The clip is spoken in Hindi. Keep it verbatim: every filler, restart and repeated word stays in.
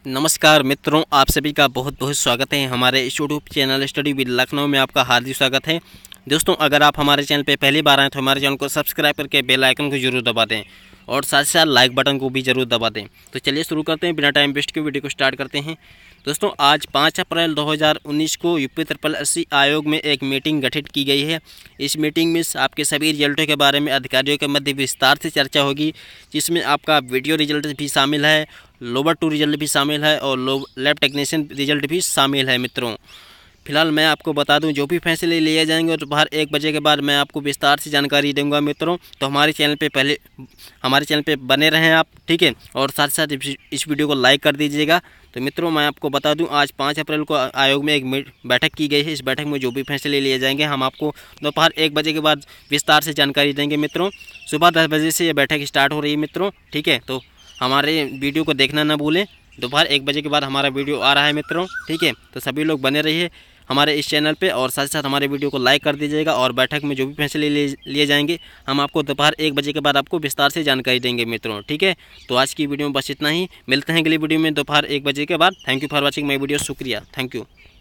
नमस्कार मित्रों, आप सभी का बहुत बहुत स्वागत है हमारे इस YouTube channel study with Lucknow में। आपका हार्दिक स्वागत है। दोस्तों, अगर आप हमारे चैनल पे पहली बार आए तो हमारे चैनल को सब्सक्राइब करके बेल आइकन को जरूर दबा दें और साथ साथ लाइक बटन को भी जरूर दबा दें। तो चलिए शुरू करते हैं, बिना टाइम वेस्ट के वीडियो को स्टार्ट करते हैं। दोस्तों, आज पाँच अप्रैल दो हज़ार उन्नीस को यूपी ट्रिपल एस सी आयोग में एक मीटिंग गठित की गई है। इस मीटिंग में आपके सभी रिजल्टों के बारे में अधिकारियों के मध्य विस्तार से चर्चा होगी, जिसमें आपका वीडियो रिजल्ट भी शामिल है, लोअर टू रिजल्ट भी शामिल है और लो लैब टेक्नीशियन रिजल्ट भी शामिल है। मित्रों, फिलहाल मैं आपको बता दूं, जो भी फैसले लिए जाएंगे दोपहर एक बजे के बाद मैं आपको विस्तार से जानकारी दूंगा। मित्रों, तो हमारे चैनल पे पहले हमारे चैनल पे बने रहें आप, ठीक है, और साथ साथ इस वीडियो को लाइक कर दीजिएगा। तो मित्रों, मैं आपको बता दूं, आज पाँच अप्रैल को आयोग में एक बैठक की गई है। इस बैठक में जो भी फैसले लिए जाएंगे हम आपको दोपहर एक बजे के बाद विस्तार से जानकारी देंगे। मित्रों, सुबह दस बजे से ये बैठक स्टार्ट हो रही है। मित्रों, ठीक है, तो हमारे वीडियो को देखना ना भूलें। दोपहर एक बजे के बाद हमारा वीडियो आ रहा है मित्रों, ठीक है, तो सभी लोग बने रहिए हमारे इस चैनल पे और साथ साथ हमारे वीडियो को लाइक कर दीजिएगा। और बैठक में जो भी फैसले लिए जाएंगे हम आपको दोपहर एक बजे के बाद आपको विस्तार से जानकारी देंगे। मित्रों, ठीक है, तो आज की वीडियो में बस इतना ही। मिलते हैं अगली वीडियो में दोपहर एक बजे के बाद। Thank you for watching my video. शुक्रिया, थैंक यू।